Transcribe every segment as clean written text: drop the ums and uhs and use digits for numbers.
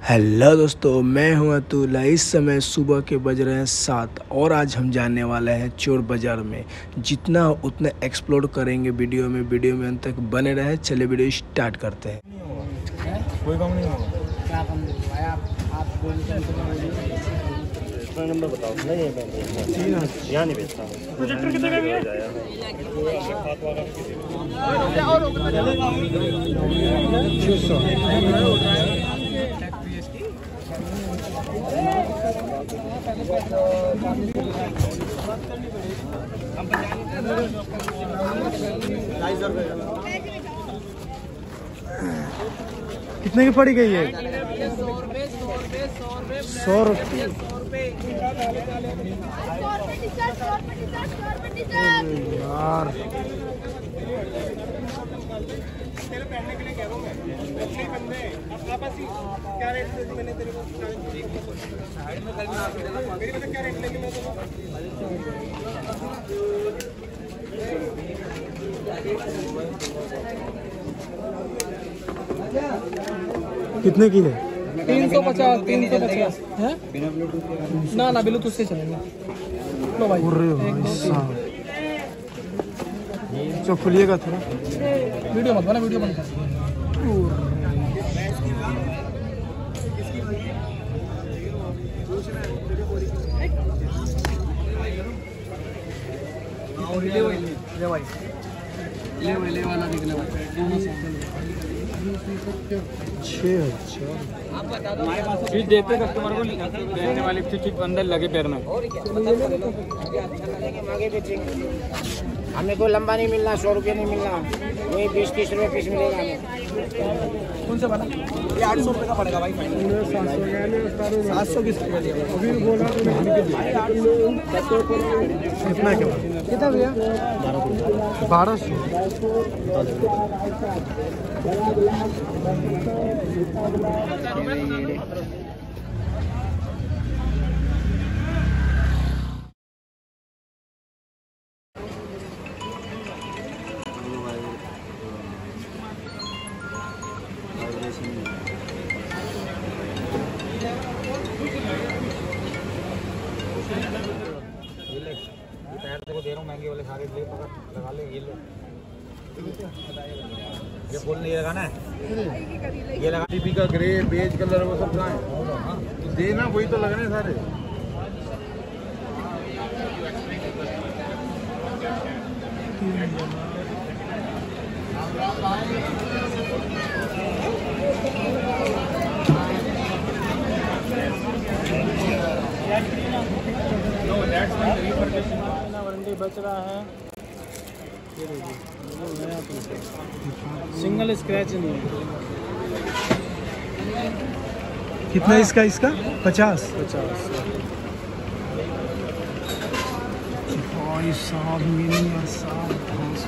Hello दोस्तों, मैं हूं अतुल। इस समय सुबह के बज रहे हैं 7 और आज हम जाने वाले हैं चोर बाज़ार में। जितना हो उतना एक्सप्लोर करेंगे वीडियो में अंत तक बने रहे। चलिए वीडियो स्टार्ट करते हैं। कोई काम नहीं होगा। क्या कम दे भाई आप नंबर बताओ। नहीं यहाँ नहीं बेचता हूँ। प्रोजेक्टर कितने का भी है? कितने की पड़ी गई है? 100 यार। कितने की है? 350 है ना ब्लूटूथ से चलेंगे। लो भाई जो खुलिएगा थोड़ा। वीडियो मत बना, वीडियो बंद कर। ले वाला दिखने वाला 6000 आप बता दो। चीज देते कस्टमर को, देने वाली चीज अंदर लगे पैर में। हमें कोई लंबा नहीं मिलना, 100 रुपये नहीं मिलना, वही 20-30 रुपये पीस मिलेगा हमें। कौन सा बना? ये 800 रुपये का पड़ेगा भाई। 700 की कितना के? कितना भैया? 1200। दे रहा हूँ महंगे वाले सारे ले पकड़ लगा ले। ये ले, ये फुल नहीं लगाना है, ये लगा। टीपी का ग्रे बेज कलर वो सब कहाँ है? तो देना वही तो लगने सारे। वारंटी बच रहा है। सिंगल स्क्रैच नहीं है। कितना इसका? 50। भाई साहब मिनी और साहब घास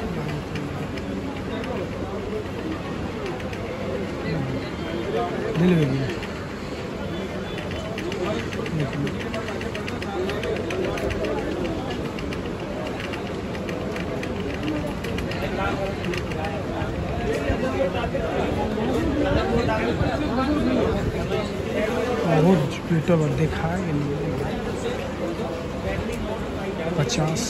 बहुत बेटा पर देखा है 50।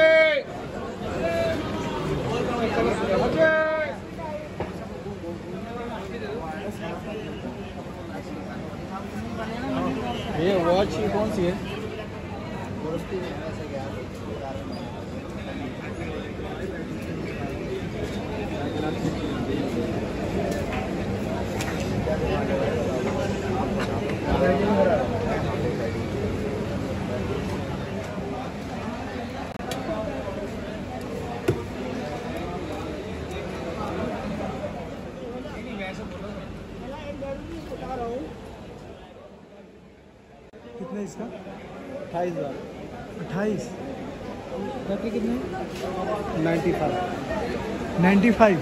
ये वॉच कौन सी है? कितना इसका? 28,000। 28। बैटरी कितनी? 95।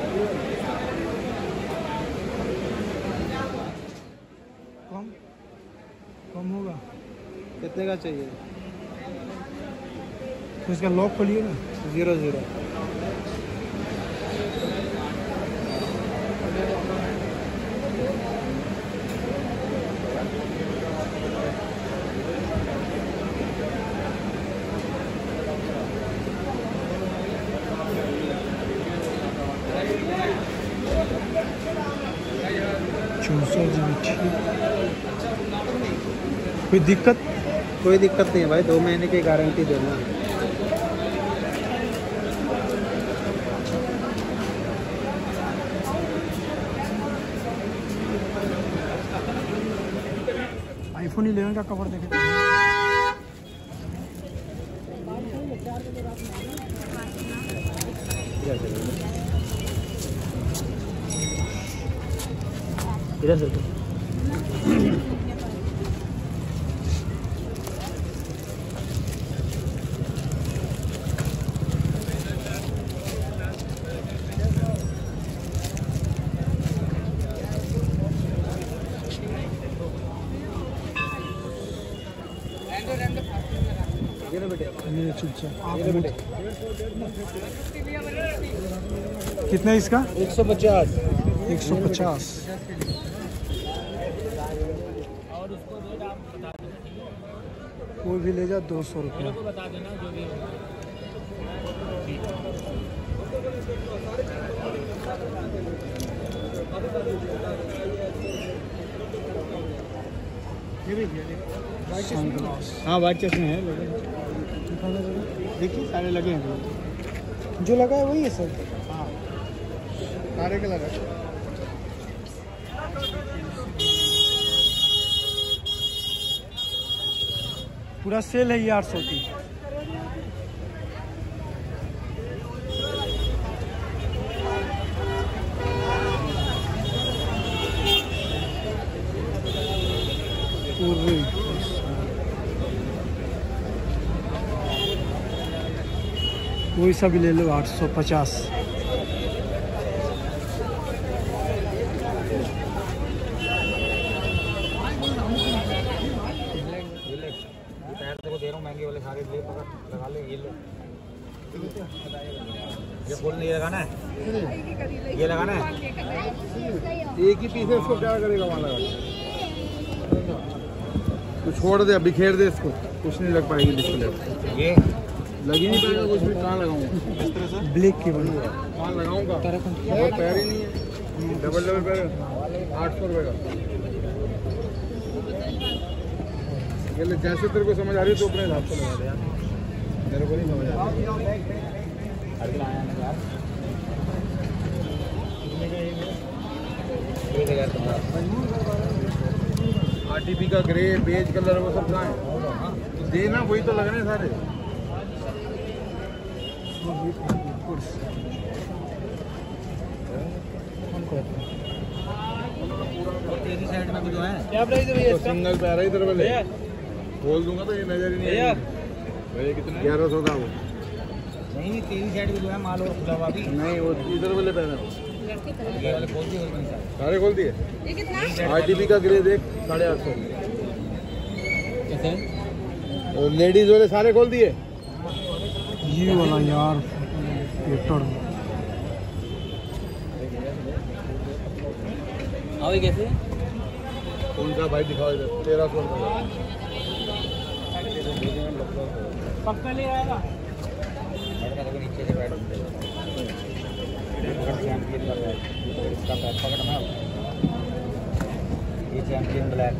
कम होगा? कितने का चाहिए? तो इसका लॉक खोलिए ना। 00। कोई दिक्कत? कोई दिक्कत नहीं है भाई, 2 महीने की गारंटी देना। आईफोन 11 का कवर देखे इधर से कितना इसका? 150। 150। कोई भी ले जा 200 रुपया। हाँ वाइट चश्मे हैं, देखिए सारे लगे हैं। जो लगा है वही है सर। हाँ सारे कलर है। पूरा सेल है ये 800 की। कोई सा भी ले लो 850। दे रहा हूँ महंगे वाले सारे ले पकड़ लगा ले। ये लो, ये फुल नहीं लगाना है, ये लगाना है। एक ही पीस है, इसको क्या करेगा वहाँ लगा? तू छोड़ दे, बिखेर दे इसको, कुछ नहीं लग पाएगी डिस्प्ले। ये लग ही नहीं पाएगा कुछ भी। कहाँ लगाऊंगा इस तरह से? ब्लैक की बनी कहाँ लगाऊंगा? बहुत पैर ही नहीं है। डबल पैर 800 रुपये का। ये ले, जैसे तेरे को समझ आ रही है तो अपने हिसाब से लगा दे यार, मेरे को नहीं समझ आ रही। RTP का ग्रे बेज कलर वो सब कहाँ है? देना वही तो लग रहे हैं सारे। साइड में भी जो है क्या प्राइस है भैया तो इसका? सिंगल पे आ रहा है इधर वाले, खोल दूंगा तो ये नजर ही नहीं भैया भैया कितना? 1100 का वो नहीं, तेरी साइड भी जो है माल और खुला हुआ भी नहीं, वो इधर वाले पहना हो। ये वाले खोल दिए और सारे खोल दिए। RTP का ग्रे देख 850। और लेडीज वाले सारे खोल दिए। ये वाला यार पेटर अभी कैसे? उनका भाई दिखाओ इधर 1300 रुपये। पक्का ले आएगा। नीचे से बैठ चैंपियन का बैग, इसका पैक पकड़ना। ये चैंपियन ब्लैक,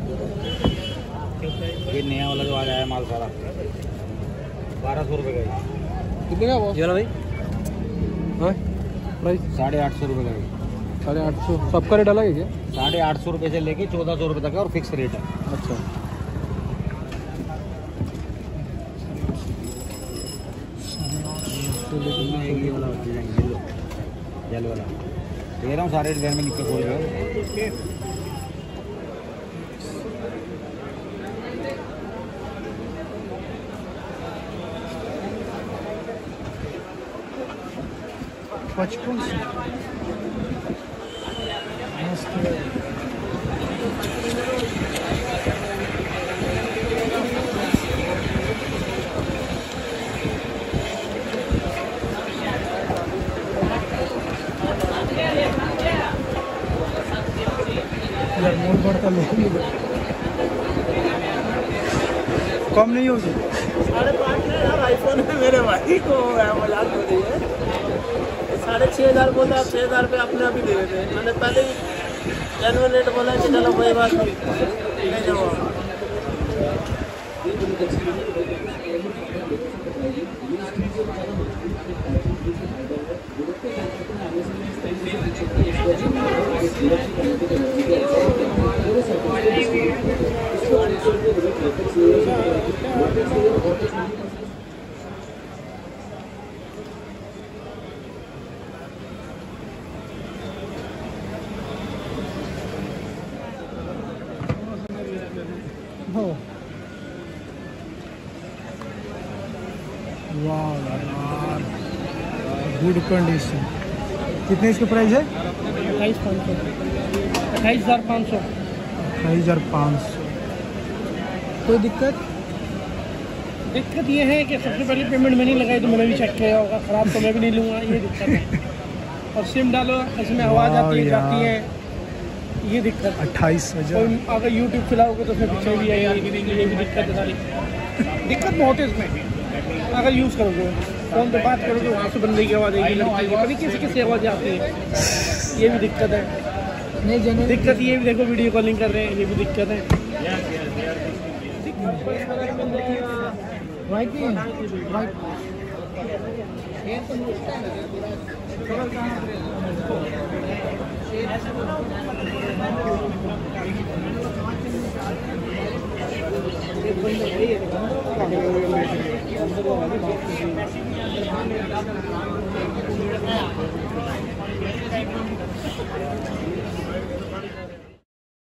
ये नया वाला जो आ रहा है माल सारा 1200 रुपये का। कितने का वो? ये वाला भाई हाँ प्राइस 850 रुपये का। 850 सबका रेट अलग है क्या? 850 रुपये से लेके 1400 रुपये तक है और फिक्स रेट है। अच्छा ये वाला जेल वाला दे रहा हूँ सारे डिजाइन में नीचे खोल गए। पचपन यार मोल बढ़ता नहीं, कम नहीं होगी। 5.5 यार आईफोन है मेरे भाई को, मजाक हो रही है। 6,500 बोला, 6,000 रुपये अपने आप ही दे देते। मैंने पहले ही 10 मिनट बोला कि चलो कोई बात नहीं ले जाओ। वाह यार, गुड कंडीशन। कितने इसका प्राइस है? 28,500। 28,500। कोई दिक्कत? दिक्कत ये है कि सबसे पहले पेमेंट में नहीं लगाई तो मैंने भी चेक किया होगा, ख़राब तो मैं भी नहीं लूँगा, ये दिक्कत है। और सिम डालो इसमें आवाज़ आती है जाती है, ये दिक्कत। 28,000। अगर यूट्यूब चलाओगे तो फिर पीछे भी आएगी, ये भी दिक्कत है सारी। दिक्कत बहुत है इसमें। अगर यूज़ करोगे फ़ोन पे बात करोगे वहाँ से बंदे की आवाज़ आएगी, लड़की की, कभी किसी किसी आवाज़ आती है, ये भी दिक्कत है। दिक्कत ये भी देखो वीडियो कॉलिंग कर रहे हैं, ये भी दिक्कत है।